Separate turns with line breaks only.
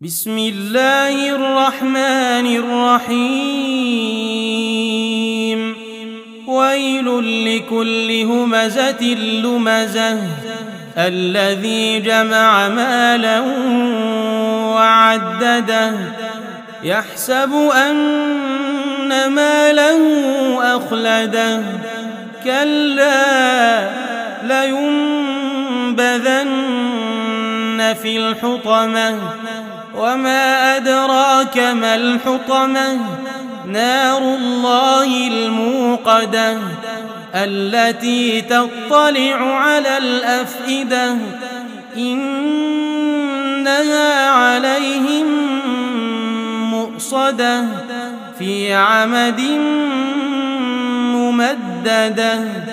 بسم الله الرحمن الرحيم. ويل لكل همزة لمزة الذي جمع مالا وعدده يحسب أن ماله أخلده كلا لينبذن في الحطمة وما أدراك ما الحطمة نار الله الموقدة التي تطلع على الأفئدة إنها عليهم مؤصدة في عمد ممددة.